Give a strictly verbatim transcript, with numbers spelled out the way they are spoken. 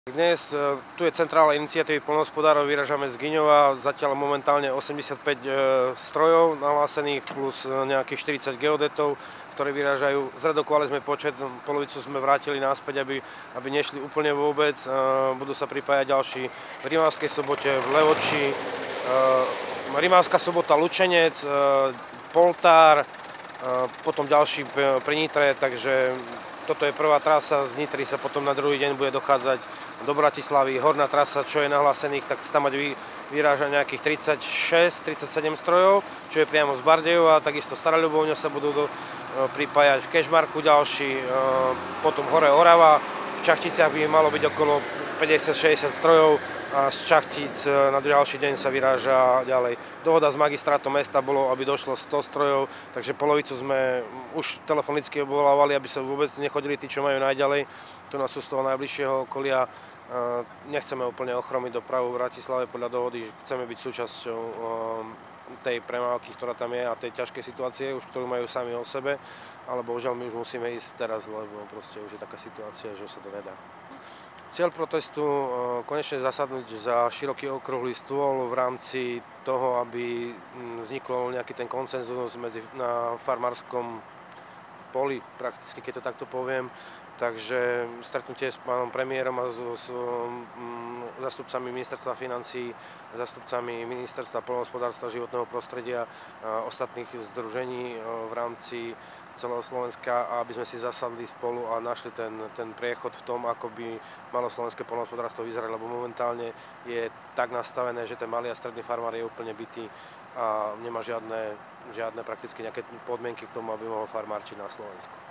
Dnes tu je centrála iniciatívy poľnohospodárov, vyrážame z Gyňova, zatiaľ momentálne osemdesiatpäť e, strojov nahlásených plus nejakých štyridsať geodetov, ktorí vyrážajú. Zredukovali sme počet, polovicu sme vrátili naspäť, aby, aby nešli úplne vôbec. E, budú sa pripájať ďalší v Rimavskej Sobote, v Levoči, e, Rimavská Sobota, Lučenec, e, Poltár, e, potom ďalší pri Nitre, takže toto je prvá trasa, z Nitry sa potom na druhý deň bude dochádzať do Bratislavy. Horná trasa, čo je nahlásených, tak tam mať vyráža nejakých tridsaťšesť tridsaťsedem strojov, čo je priamo z Bardejova, takisto Stará Ľubovňa sa budú do, pripájať, v Kežmarku ďalší, potom hore Orava, v Čachticiach by malo byť okolo päťdesiat šesťdesiat strojov a z Čachtic na ďalší deň sa vyráža ďalej. Dohoda s magistrátom mesta bolo, aby došlo sto strojov, takže polovicu sme už telefonicky obvolávali, aby sa vôbec nechodili tí, čo majú najďalej. Tu nás sú z toho najbližšieho okolia. Nechceme úplne ochromiť dopravu v Bratislave podľa dohody, chceme byť súčasťou tej premávky, ktorá tam je a tej ťažkej situácie, už ktorú majú sami o sebe, ale bohužiaľ my už musíme ísť teraz, lebo proste už je taká situácia, že sa to nedá. Cieľ protestu konečne zasadnúť za široký okrúhly stôl v rámci toho, aby vznikol nejaký ten konsenzus medzi, na farmárskom poli, prakticky, keď to takto poviem. Takže stretnutie s pánom premiérom a s, s um, zastupcami ministerstva financií, zastupcami ministerstva poľnohospodárstva, životného prostredia a ostatných združení v rámci celého Slovenska, aby sme si zasadli spolu a našli ten, ten priechod v tom, ako by malo slovenské poľnohospodárstvo vyzerať, lebo momentálne je tak nastavené, že ten malý a stredný farmár je úplne bitý a nemá žiadne, žiadne prakticky nejaké podmienky k tomu, aby mohol farmárčiť na Slovensku.